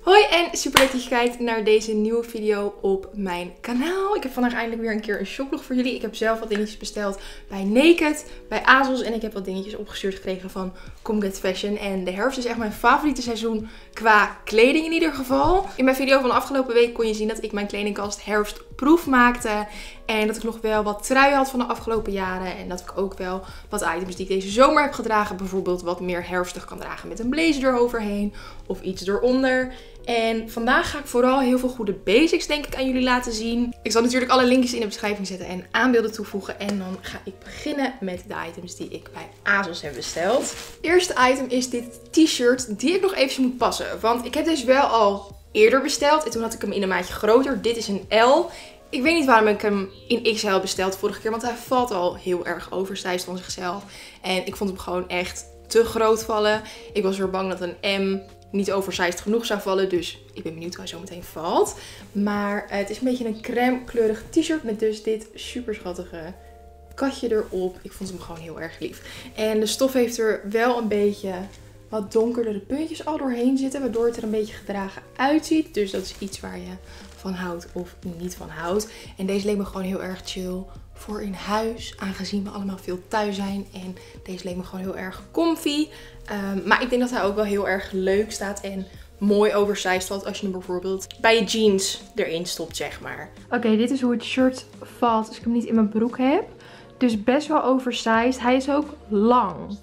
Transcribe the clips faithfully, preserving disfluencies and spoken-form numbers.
Hoi en super leuk dat je kijkt naar deze nieuwe video op mijn kanaal. Ik heb vandaag eindelijk weer een keer een shoplog voor jullie. Ik heb zelf wat dingetjes besteld bij Naked, bij ASOS en ik heb wat dingetjes opgestuurd gekregen van Comget Fashion. En de herfst is echt mijn favoriete seizoen qua kleding in ieder geval. In mijn video van de afgelopen week kon je zien dat ik mijn kledingkast herfstproef maakte. En dat ik nog wel wat truien had van de afgelopen jaren. En dat ik ook wel wat items die ik deze zomer heb gedragen. Bijvoorbeeld wat meer herfstig kan dragen met een blazer eroverheen. Of iets eronder. En vandaag ga ik vooral heel veel goede basics denk ik aan jullie laten zien. Ik zal natuurlijk alle linkjes in de beschrijving zetten en aanbeelden toevoegen. En dan ga ik beginnen met de items die ik bij ASOS heb besteld. Het eerste item is dit t-shirt die ik nog eventjes moet passen. Want ik heb deze wel al eerder besteld. En toen had ik hem in een maatje groter. Dit is een L. Ik weet niet waarom ik hem in X L besteld vorige keer. Want hij valt al heel erg oversized van zichzelf. En ik vond hem gewoon echt te groot vallen. Ik was weer bang dat een M niet oversized genoeg zou vallen. Dus ik ben benieuwd hoe hij zo meteen valt. Maar het is een beetje een crème kleurig t-shirt. Met dus dit super schattige katje erop. Ik vond hem gewoon heel erg lief. En de stof heeft er wel een beetje wat donkerdere puntjes al doorheen zitten. Waardoor het er een beetje gedragen uitziet. Dus dat is iets waar je van houdt of niet van houdt. En deze leek me gewoon heel erg chill voor in huis. Aangezien we allemaal veel thuis zijn. En deze leek me gewoon heel erg comfy. Um, maar ik denk dat hij ook wel heel erg leuk staat. En mooi oversized valt als je hem bijvoorbeeld bij je jeans erin stopt, zeg maar. Oké, okay, dit is hoe het shirt valt als ik hem niet in mijn broek heb. Dus best wel oversized. Hij is ook lang.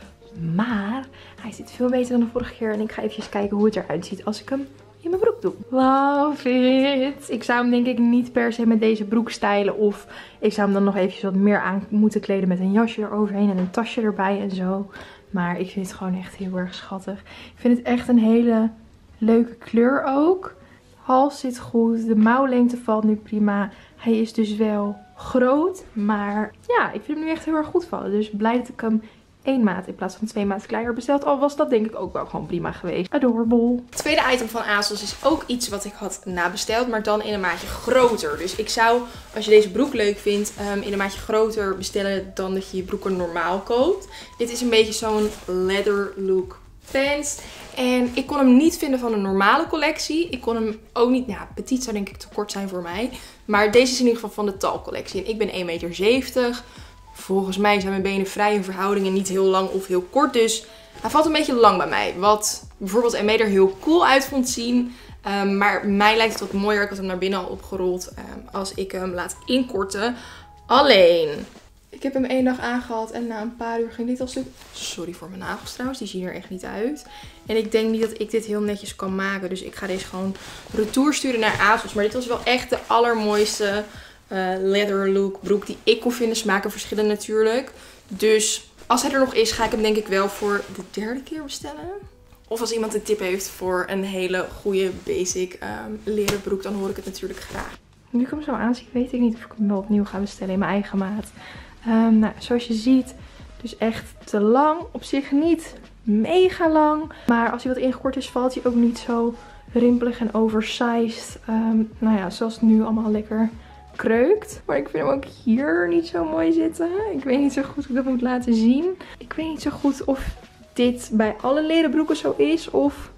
Maar hij zit veel beter dan de vorige keer. En ik ga even kijken hoe het eruit ziet als ik hem in mijn broek doe. Love it. Ik zou hem denk ik niet per se met deze broek stylen. Of ik zou hem dan nog eventjes wat meer aan moeten kleden met een jasje eroverheen en een tasje erbij en zo. Maar ik vind het gewoon echt heel erg schattig. Ik vind het echt een hele leuke kleur ook. Hals zit goed. De mouwlengte valt nu prima. Hij is dus wel groot. Maar ja, ik vind hem nu echt heel erg goed vallen. Dus blij dat ik hem één maat in plaats van twee maat kleiner besteld. Al was dat denk ik ook wel gewoon prima geweest. Adorable. Het tweede item van ASOS is ook iets wat ik had nabesteld. Maar dan in een maatje groter. Dus ik zou, als je deze broek leuk vindt, um, in een maatje groter bestellen dan dat je je broeken normaal koopt. Dit is een beetje zo'n leather look pants. En ik kon hem niet vinden van een normale collectie. Ik kon hem ook niet, nou petit zou denk ik te kort zijn voor mij. Maar deze is in ieder geval van de Tall collectie. En ik ben één meter zeventig. Volgens mij zijn mijn benen vrij in verhouding en niet heel lang of heel kort. Dus hij valt een beetje lang bij mij. Wat bijvoorbeeld M E er heel cool uit vond zien. Um, maar mij lijkt het wat mooier. Ik had hem naar binnen al opgerold um, als ik hem laat inkorten. Alleen, ik heb hem één dag aangehad en na een paar uur ging dit al stuk. Sorry voor mijn nagels trouwens, die zien er echt niet uit. En ik denk niet dat ik dit heel netjes kan maken. Dus ik ga deze gewoon retour sturen naar ASOS. Maar dit was wel echt de allermooiste Uh, leather look broek die ik kon vinden. Smaken verschillen natuurlijk. Dus als hij er nog is, ga ik hem denk ik wel voor de derde keer bestellen. Of als iemand een tip heeft voor een hele goede basic um, leren broek, dan hoor ik het natuurlijk graag. Nu ik hem zo aanzie, weet ik niet of ik hem wel opnieuw ga bestellen in mijn eigen maat. Um, nou, zoals je ziet, dus echt te lang. Op zich niet mega lang. Maar als hij wat ingekort is, valt hij ook niet zo rimpelig en oversized. Um, nou ja, zoals het nu allemaal lekker kreukt. Maar ik vind hem ook hier niet zo mooi zitten. Ik weet niet zo goed hoe ik dat moet laten zien. Ik weet niet zo goed of dit bij alle leren broeken zo is. Of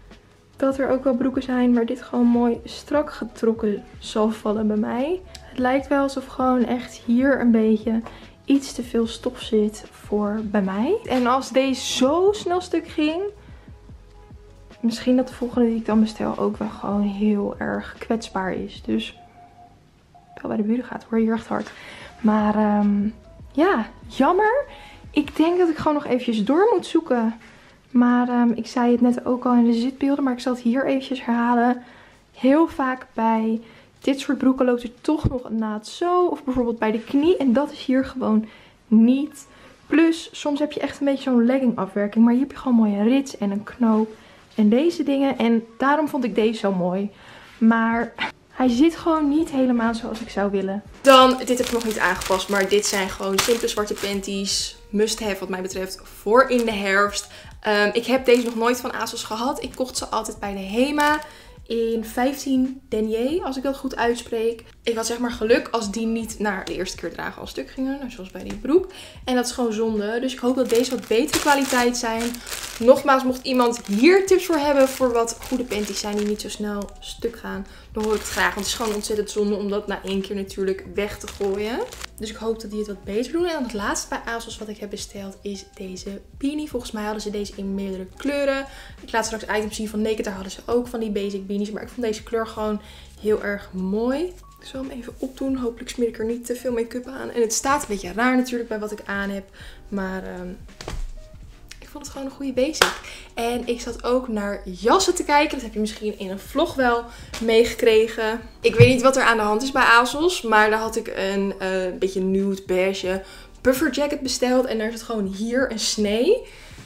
dat er ook wel broeken zijn waar dit gewoon mooi strak getrokken zal vallen bij mij. Het lijkt wel alsof gewoon echt hier een beetje iets te veel stof zit voor bij mij. En als deze zo snel stuk ging, misschien dat de volgende die ik dan bestel ook wel gewoon heel erg kwetsbaar is. Dus bij de buren gaat, hoor je hier echt hard. Maar um, ja, jammer. Ik denk dat ik gewoon nog eventjes door moet zoeken. Maar um, ik zei het net ook al in de zitbeelden, maar ik zal het hier eventjes herhalen. Heel vaak bij dit soort broeken loopt er toch nog een naad zo. Of bijvoorbeeld bij de knie. En dat is hier gewoon niet. Plus, soms heb je echt een beetje zo'n legging afwerking. Maar hier heb je gewoon mooie rits en een knoop. En deze dingen. En daarom vond ik deze zo mooi. Maar hij zit gewoon niet helemaal zoals ik zou willen. Dan, dit heb ik nog niet aangepast, maar dit zijn gewoon simpele zwarte panties. Must have wat mij betreft voor in de herfst. Um, ik heb deze nog nooit van ASOS gehad. Ik kocht ze altijd bij de Hema in vijftien denier, als ik dat goed uitspreek. Ik had zeg maar geluk als die niet naar de eerste keer dragen al stuk gingen. Nou, zoals bij die broek. En dat is gewoon zonde. Dus ik hoop dat deze wat betere kwaliteit zijn. Nogmaals, mocht iemand hier tips voor hebben voor wat goede panties zijn die niet zo snel stuk gaan, dan hoor ik het graag. Want het is gewoon ontzettend zonde om dat na één keer natuurlijk weg te gooien. Dus ik hoop dat die het wat beter doen. En dan het laatste bij ASOS wat ik heb besteld is deze beanie. Volgens mij hadden ze deze in meerdere kleuren. Ik laat straks items zien van Naked. Daar hadden ze ook van die basic beanies. Maar ik vond deze kleur gewoon heel erg mooi. Ik zal hem even opdoen. Hopelijk smeer ik er niet te veel make-up aan. En het staat een beetje raar natuurlijk bij wat ik aan heb. Maar um, ik vond het gewoon een goede basic. En ik zat ook naar jassen te kijken. Dat heb je misschien in een vlog wel meegekregen. Ik weet niet wat er aan de hand is bij ASOS. Maar daar had ik een uh, beetje nude beige puffer jacket besteld. En daar zat gewoon hier een snee.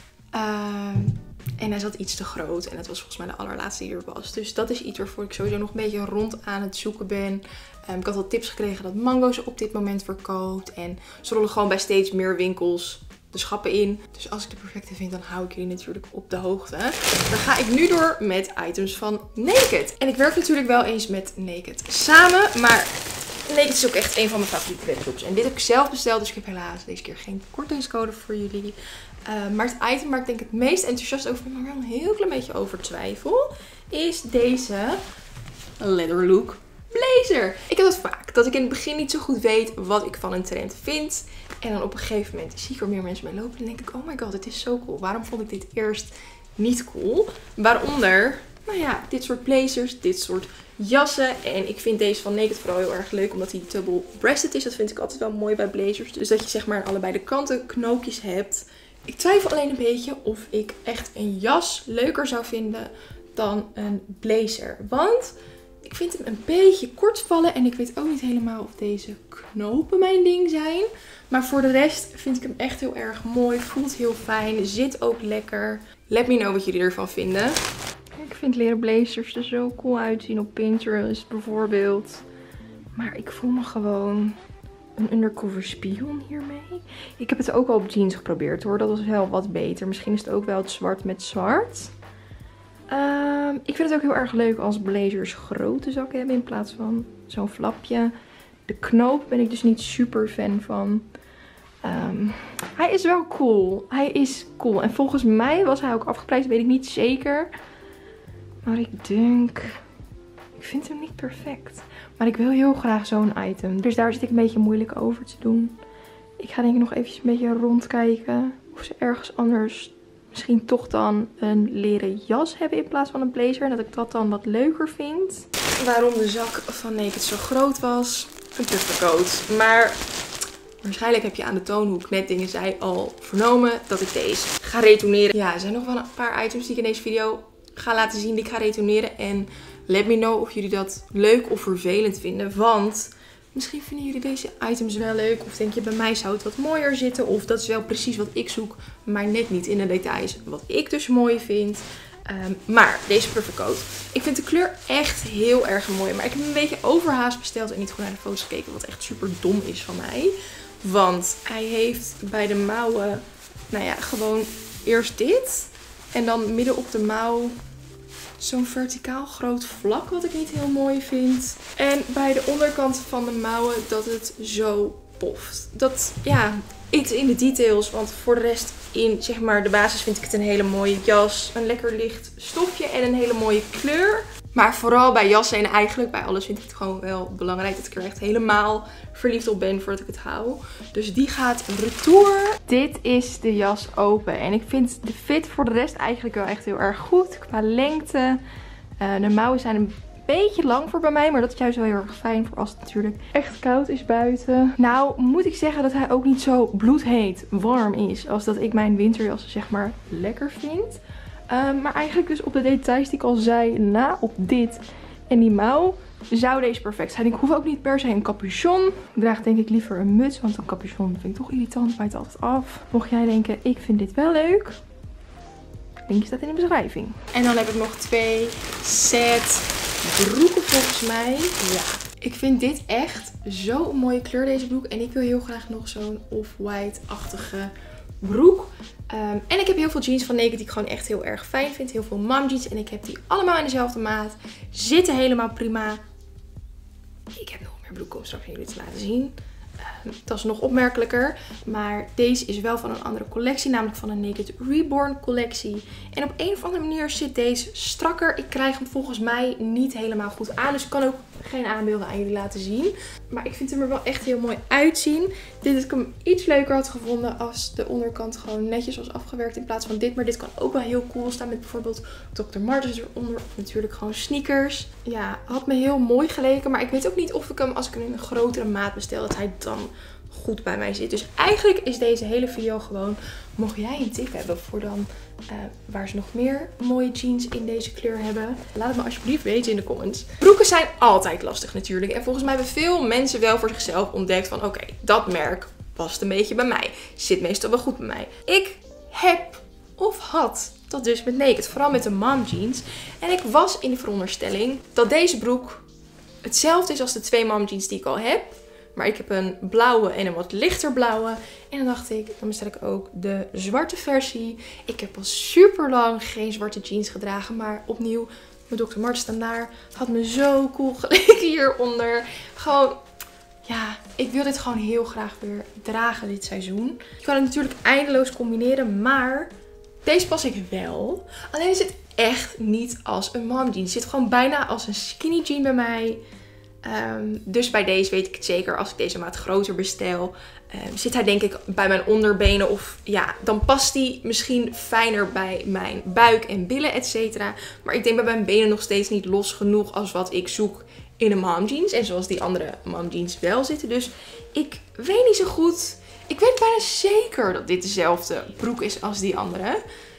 Uh, En hij zat iets te groot. En dat was volgens mij de allerlaatste die er was. Dus dat is iets waarvoor ik sowieso nog een beetje rond aan het zoeken ben. Um, ik had al tips gekregen dat Mango ze op dit moment verkoopt. En ze rollen gewoon bij steeds meer winkels de schappen in. Dus als ik de perfecte vind, dan hou ik jullie natuurlijk op de hoogte. Dan ga ik nu door met items van Naked. En ik werk natuurlijk wel eens met Naked samen. Maar Naked is ook echt een van mijn favoriete webshops. En dit heb ik zelf besteld. Dus ik heb helaas deze keer geen kortingscode voor jullie. Uh, maar het item waar ik denk het meest enthousiast over ben, maar wel een heel klein beetje over twijfel, is deze Leather Look blazer. Ik heb dat vaak, dat ik in het begin niet zo goed weet wat ik van een trend vind. En dan op een gegeven moment zie ik er meer mensen mee lopen en denk ik, oh my god, dit is zo cool. Waarom vond ik dit eerst niet cool? Waaronder, nou ja, dit soort blazers, dit soort jassen. En ik vind deze van Naked vooral heel erg leuk, omdat hij double-breasted is. Dat vind ik altijd wel mooi bij blazers. Dus dat je zeg maar aan allebei de kanten knoopjes hebt. Ik twijfel alleen een beetje of ik echt een jas leuker zou vinden dan een blazer. Want ik vind hem een beetje kort vallen. En ik weet ook niet helemaal of deze knopen mijn ding zijn. Maar voor de rest vind ik hem echt heel erg mooi. Voelt heel fijn. Zit ook lekker. Let me know wat jullie ervan vinden. Ik vind leren blazers er zo cool uitzien op Pinterest bijvoorbeeld. Maar ik voel me gewoon een undercover spion hiermee. Ik heb het ook al op jeans geprobeerd hoor. Dat was wel wat beter. Misschien is het ook wel het zwart met zwart. Um, ik vind het ook heel erg leuk als blazers grote zakken hebben in plaats van zo'n flapje. De knoop ben ik dus niet super fan van. Um, hij is wel cool. Hij is cool. En volgens mij was hij ook afgeprijsd. Weet ik niet zeker. Maar ik denk... Ik vind hem niet perfect. Maar ik wil heel graag zo'n item. Dus daar zit ik een beetje moeilijk over te doen. Ik ga denk ik nog eventjes een beetje rondkijken. Of ze ergens anders misschien toch dan een leren jas hebben in plaats van een blazer. En dat ik dat dan wat leuker vind. Waarom de zak van Naked zo groot was. Een puffercoat. Maar waarschijnlijk heb je aan de toonhoek net dingen zei al vernomen dat ik deze ga retourneren. Ja, er zijn nog wel een paar items die ik in deze video ga laten zien die ik ga retourneren. En let me know of jullie dat leuk of vervelend vinden. Want misschien vinden jullie deze items wel leuk. Of denk je bij mij zou het wat mooier zitten. Of dat is wel precies wat ik zoek. Maar net niet in de details wat ik dus mooi vind. Um, maar deze puffercoat. Ik vind de kleur echt heel erg mooi. Maar ik heb hem een beetje overhaast besteld. En niet goed naar de foto's gekeken. Wat echt super dom is van mij. Want hij heeft bij de mouwen. Nou ja, gewoon eerst dit. En dan midden op de mouw zo'n verticaal groot vlak wat ik niet heel mooi vind. En bij de onderkant van de mouwen dat het zo poft. Dat, ja, iets in de details. Want voor de rest in, zeg maar, de basis vind ik het een hele mooie jas. Een lekker licht stofje en een hele mooie kleur. Maar vooral bij jassen en eigenlijk bij alles vind ik het gewoon wel belangrijk dat ik er echt helemaal verliefd op ben voordat ik het hou. Dus die gaat retour. Dit is de jas open. En ik vind de fit voor de rest eigenlijk wel echt heel erg goed. Qua lengte. Uh, de mouwen zijn een beetje lang voor bij mij. Maar dat is juist wel heel erg fijn voor als het natuurlijk echt koud is buiten. Nou moet ik zeggen dat hij ook niet zo bloedheet warm is. Als dat ik mijn winterjassen zeg maar lekker vind. Um, maar eigenlijk dus op de details die ik al zei, na op dit en die mouw, zou deze perfect zijn. Ik hoef ook niet per se een capuchon. Ik draag denk ik liever een muts, want een capuchon vind ik toch irritant, bijt altijd af. Mocht jij denken, ik vind dit wel leuk, linkje staat in de beschrijving. En dan heb ik nog twee set broeken volgens mij. Ja. Ik vind dit echt zo'n mooie kleur, deze broek. En ik wil heel graag nog zo'n off-white-achtige broek. Um, en ik heb heel veel jeans van Naked die ik gewoon echt heel erg fijn vind. Heel veel mom jeans. En ik heb die allemaal in dezelfde maat. Zitten helemaal prima. Ik heb nog meer broek om straks jullie te laten zien. Uh, dat is nog opmerkelijker. Maar deze is wel van een andere collectie. Namelijk van een Naked Reborn collectie. En op een of andere manier zit deze strakker. Ik krijg hem volgens mij niet helemaal goed aan. Dus ik kan ook geen aanbeelden aan jullie laten zien. Maar ik vind hem er wel echt heel mooi uitzien. Dit had ik hem iets leuker had gevonden als de onderkant gewoon netjes was afgewerkt in plaats van dit. Maar dit kan ook wel heel cool staan met bijvoorbeeld dokter Martens eronder. Of natuurlijk gewoon sneakers. Ja, had me heel mooi geleken. Maar ik weet ook niet of ik hem, als ik hem in een grotere maat bestel, dat hij dan goed bij mij zit. Dus eigenlijk is deze hele video gewoon, mocht jij een tip hebben voor dan uh, waar ze nog meer mooie jeans in deze kleur hebben, laat het me alsjeblieft weten in de comments. Broeken zijn altijd lastig natuurlijk. En volgens mij hebben veel mensen wel voor zichzelf ontdekt van oké, okay, dat merk past een beetje bij mij. Zit meestal wel goed bij mij. Ik heb of had dat dus met Naked. Vooral met de mom jeans. En ik was in de veronderstelling dat deze broek hetzelfde is als de twee mom jeans die ik al heb. Maar ik heb een blauwe en een wat lichter blauwe. En dan dacht ik, dan bestel ik ook de zwarte versie. Ik heb al super lang geen zwarte jeans gedragen. Maar opnieuw, mijn dokter Martens standaard had me zo cool geleken hieronder. Gewoon, ja, ik wil dit gewoon heel graag weer dragen dit seizoen. Je kan het natuurlijk eindeloos combineren, maar deze pas ik wel. Alleen is het echt niet als een mom jean. Het zit gewoon bijna als een skinny jean bij mij. Um, dus bij deze weet ik het zeker, als ik deze maat groter bestel, um, zit hij denk ik bij mijn onderbenen. Of ja, dan past hij misschien fijner bij mijn buik en billen, et cetera. Maar ik denk bij mijn benen nog steeds niet los genoeg als wat ik zoek in een mom jeans. En zoals die andere mom jeans wel zitten. Dus ik weet niet zo goed. Ik weet bijna zeker dat dit dezelfde broek is als die andere.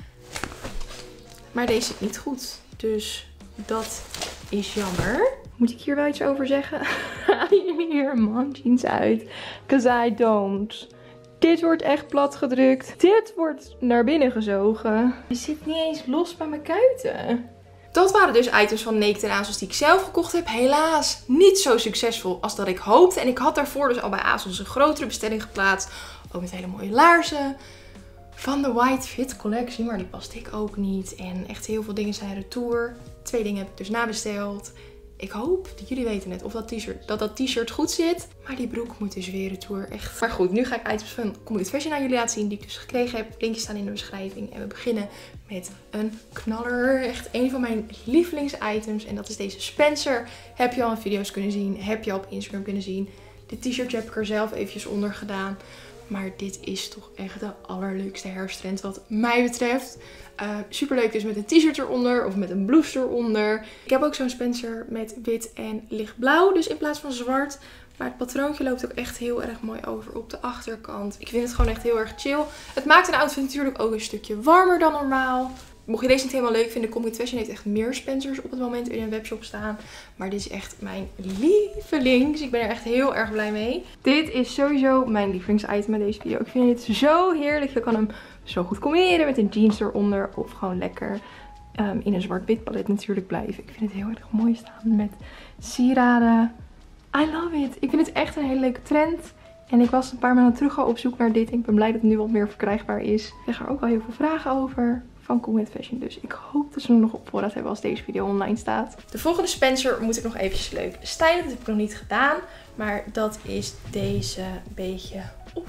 Maar deze zit niet goed. Dus dat is jammer. Moet ik hier wel iets over zeggen? Halen jullie hier mom jeans uit? Cause I don't. Dit wordt echt plat gedrukt. Dit wordt naar binnen gezogen. Het zit niet eens los bij mijn kuiten. Dat waren dus items van Naked en ASOS die ik zelf gekocht heb. Helaas niet zo succesvol als dat ik hoopte. En ik had daarvoor dus al bij ASOS een grotere bestelling geplaatst. Ook met hele mooie laarzen. Van de White Fit collectie. Maar die paste ik ook niet. En echt heel veel dingen zijn retour. Twee dingen heb ik dus nabesteld. Ik hoop dat jullie weten net of dat t-shirt, dat dat t-shirt goed zit. Maar die broek moet dus weer retour. Echt. Maar goed, nu ga ik items van Comet Fashion aan jullie laten zien die ik dus gekregen heb. Linkjes staan in de beschrijving. En we beginnen met een knaller. Echt een van mijn lievelingsitems. En dat is deze Spencer. Heb je al in video's kunnen zien. Heb je al op Instagram kunnen zien. Dit t-shirtje heb ik er zelf eventjes onder gedaan. Maar dit is toch echt de allerleukste herfsttrend wat mij betreft. Uh, super leuk dus met een t-shirt eronder of met een blouse eronder. Ik heb ook zo'n Spencer met wit en lichtblauw. Dus in plaats van zwart. Maar het patroontje loopt ook echt heel erg mooi over op de achterkant. Ik vind het gewoon echt heel erg chill. Het maakt een outfit natuurlijk ook een stukje warmer dan normaal. Mocht je deze niet helemaal leuk vinden, Comet Fashion heeft echt meer Spencers op het moment in een webshop staan. Maar dit is echt mijn lievelings. Ik ben er echt heel erg blij mee. Dit is sowieso mijn lievelingsitem in deze video. Ik vind dit zo heerlijk. Je kan hem zo goed combineren met een jeans eronder. Of gewoon lekker um, in een zwart-wit palet natuurlijk blijven. Ik vind het heel erg mooi staan met sieraden. I love it. Ik vind het echt een hele leuke trend. En ik was een paar maanden terug al op zoek naar dit. Ik ben blij dat het nu wat meer verkrijgbaar is. Ik krijg er ook al heel veel vragen over van Comet Fashion. Dus ik hoop dat ze hem nog op voorraad hebben als deze video online staat. De volgende Spencer moet ik nog eventjes leuk stylen. Dat heb ik nog niet gedaan. Maar dat is deze beetje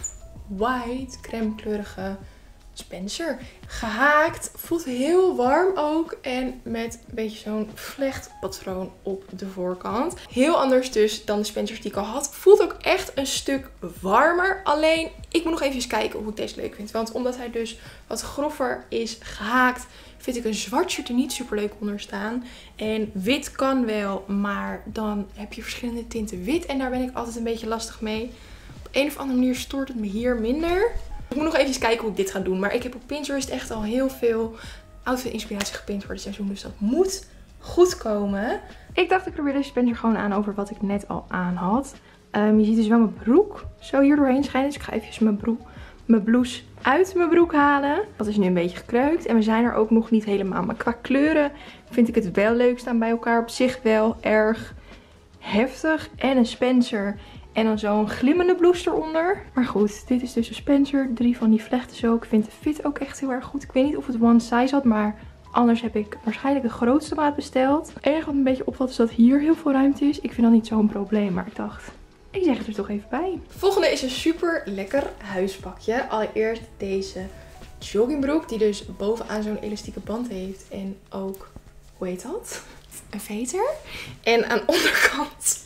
off-white, crème kleurige Spencer. Gehaakt. Voelt heel warm ook. En met een beetje zo'n vlechtpatroon op de voorkant. Heel anders dus dan de Spencers die ik al had. Voelt ook echt een stuk warmer. Alleen, ik moet nog even kijken hoe ik deze leuk vind. Want omdat hij dus wat grover is gehaakt, vind ik een zwart shirt er niet super leuk onder staan. En wit kan wel, maar dan heb je verschillende tinten wit. En daar ben ik altijd een beetje lastig mee. Op een of andere manier stoort het me hier minder. Ik moet nog even kijken hoe ik dit ga doen. Maar ik heb op Pinterest echt al heel veel outfit inspiratie gepint voor dit seizoen. Dus dat moet goed komen. Ik dacht ik probeer deze Spencer gewoon aan over wat ik net al aan had. Um, je ziet dus wel mijn broek zo hier doorheen schijnen. Dus ik ga even mijn, broek, mijn blouse uit mijn broek halen. Dat is nu een beetje gekreukt. En we zijn er ook nog niet helemaal. Maar qua kleuren vind ik het wel leuk staan bij elkaar. Op zich wel erg heftig. En een Spencer. En dan zo'n glimmende blouse eronder. Maar goed, dit is dus een Spencer. Drie van die vlechten zo. Ik vind de fit ook echt heel erg goed. Ik weet niet of het one size had, maar Anders heb ik waarschijnlijk de grootste maat besteld. Het enige wat me een beetje opvalt is dat hier heel veel ruimte is. Ik vind dat niet zo'n probleem, maar ik dacht, ik zeg het er toch even bij. Volgende is een super lekker huispakje. Allereerst deze joggingbroek die dus bovenaan zo'n elastieke band heeft. En ook, hoe heet dat? Een veter. En aan de onderkant...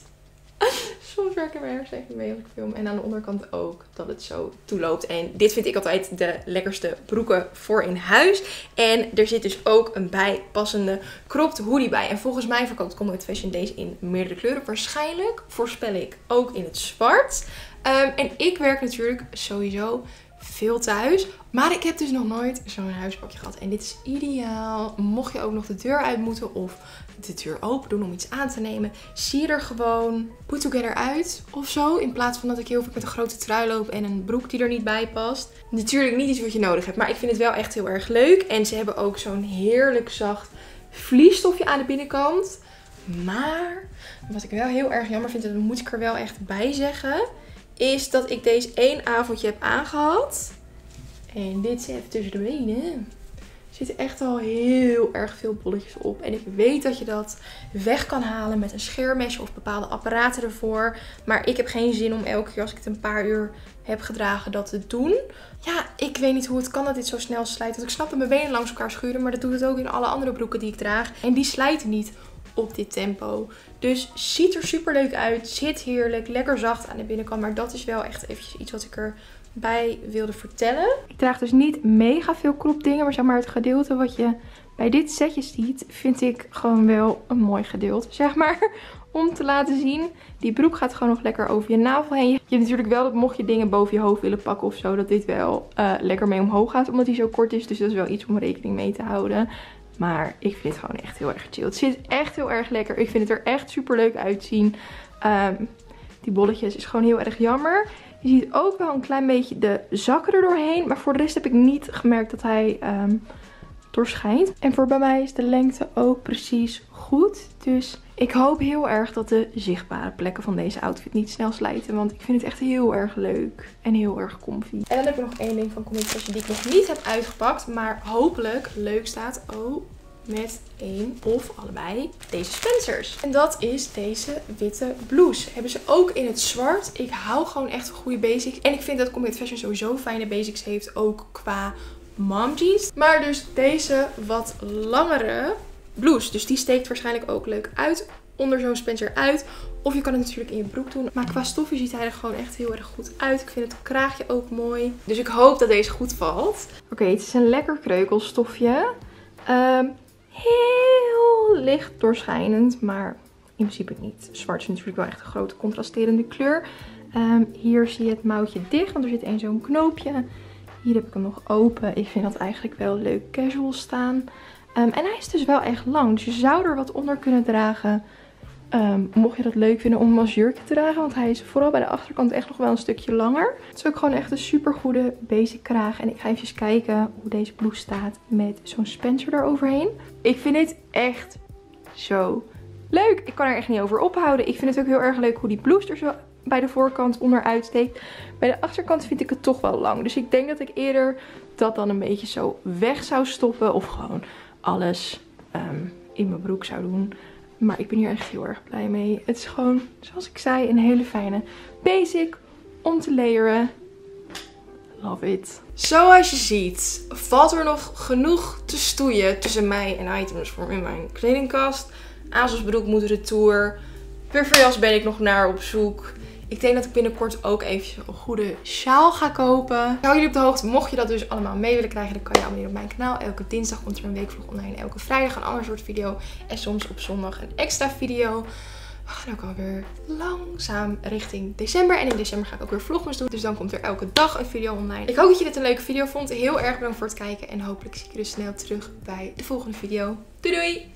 Soms werken mijn hersenen even mee als ik film. En aan de onderkant ook dat het zo toeloopt. En dit vind ik altijd de lekkerste broeken voor in huis. En er zit dus ook een bijpassende cropped hoodie bij. En volgens mij verkoopt Combat Fashion deze in meerdere kleuren. Waarschijnlijk voorspel ik ook in het zwart. Um, en ik werk natuurlijk sowieso veel thuis. Maar ik heb dus nog nooit zo'n huispakje gehad. En dit is ideaal. Mocht je ook nog de deur uit moeten of de deur open doen om iets aan te nemen, zie je er gewoon put together uit of zo. In plaats van dat ik heel veel met een grote trui loop en een broek die er niet bij past. Natuurlijk niet iets wat je nodig hebt, maar ik vind het wel echt heel erg leuk. En ze hebben ook zo'n heerlijk zacht vliesstofje aan de binnenkant. Maar wat ik wel heel erg jammer vind, en dat moet ik er wel echt bij zeggen, is dat ik deze één avondje heb aangehad. En dit zit even tussen de benen. Er zitten echt al heel erg veel bolletjes op. En ik weet dat je dat weg kan halen met een scheermesje of bepaalde apparaten ervoor. Maar ik heb geen zin om elke keer als ik het een paar uur heb gedragen dat te doen. Ja, ik weet niet hoe het kan dat dit zo snel slijt. Want ik snap dat mijn benen langs elkaar schuren. Maar dat doet het ook in alle andere broeken die ik draag. En die slijten niet op dit tempo. Dus ziet er super leuk uit. Zit heerlijk. Lekker zacht aan de binnenkant. Maar dat is wel echt eventjes iets wat ik erbij wilde vertellen. Ik draag dus niet mega veel crop dingen. Maar zeg maar het gedeelte wat je bij dit setje ziet, vind ik gewoon wel een mooi gedeelte. Zeg maar. Om te laten zien. Die broek gaat gewoon nog lekker over je navel heen. Je hebt natuurlijk wel dat mocht je dingen boven je hoofd willen pakken of zo, dat dit wel uh, lekker mee omhoog gaat. Omdat hij zo kort is. Dus dat is wel iets om rekening mee te houden. Maar ik vind het gewoon echt heel erg chill. Het zit echt heel erg lekker. Ik vind het er echt super leuk uitzien. Um, die bolletjes is gewoon heel erg jammer. Je ziet ook wel een klein beetje de zakken er doorheen. Maar voor de rest heb ik niet gemerkt dat hij um, doorschijnt. En voor bij mij is de lengte ook precies goed. Dus ik hoop heel erg dat de zichtbare plekken van deze outfit niet snel slijten. Want ik vind het echt heel erg leuk. En heel erg comfy. En dan heb ik nog één ding van Combat Fashion die ik nog niet heb uitgepakt. Maar hopelijk leuk staat. Oh, met één of allebei deze Spencers. En dat is deze witte blouse. Hebben ze ook in het zwart. Ik hou gewoon echt van goede basics. En ik vind dat Combat Fashion sowieso fijne basics heeft. Ook qua mom jeans. Maar dus deze wat langere blouse. Dus die steekt waarschijnlijk ook leuk uit onder zo'n Spencer uit. Of je kan het natuurlijk in je broek doen. Maar qua stofje ziet hij er gewoon echt heel erg goed uit. Ik vind het kraagje ook mooi. Dus ik hoop dat deze goed valt. Oké, okay, het is een lekker kreukelstofje. Um, heel licht doorschijnend. Maar in principe niet. Zwart is natuurlijk wel echt een grote contrasterende kleur. Um, hier zie je het mouwtje dicht. Want er zit één zo'n knoopje. Hier heb ik hem nog open. Ik vind dat eigenlijk wel leuk casual staan. Um, en hij is dus wel echt lang. Dus je zou er wat onder kunnen dragen. Um, mocht je dat leuk vinden om hem als jurkje te dragen. Want hij is vooral bij de achterkant echt nog wel een stukje langer. Het is ook gewoon echt een super goede basic kraag. En ik ga even kijken hoe deze blouse staat met zo'n Spencer eroverheen. Ik vind dit echt zo leuk. Ik kan er echt niet over ophouden. Ik vind het ook heel erg leuk hoe die blouse er zo bij de voorkant onderuit steekt. Bij de achterkant vind ik het toch wel lang. Dus ik denk dat ik eerder dat dan een beetje zo weg zou stoppen. Of gewoon alles um, in mijn broek zou doen. Maar ik ben hier echt heel erg blij mee. Het is gewoon, zoals ik zei, een hele fijne basic om te layeren. Love it. Zoals je ziet valt er nog genoeg te stoeien tussen mij en items voor in mijn kledingkast. ASOS broek moet retour. Pufferjas ben ik nog naar op zoek. Ik denk dat ik binnenkort ook even een goede sjaal ga kopen. Hou jullie op de hoogte. Mocht je dat dus allemaal mee willen krijgen, dan kan je abonneren op mijn kanaal. Elke dinsdag komt er een weekvlog online. Elke vrijdag een ander soort video. En soms op zondag een extra video. We gaan ook alweer langzaam richting december. En in december ga ik ook weer vlogmas doen. Dus dan komt er elke dag een video online. Ik hoop dat je dit een leuke video vond. Heel erg bedankt voor het kijken. En hopelijk zie ik je dus snel terug bij de volgende video. Doei doei!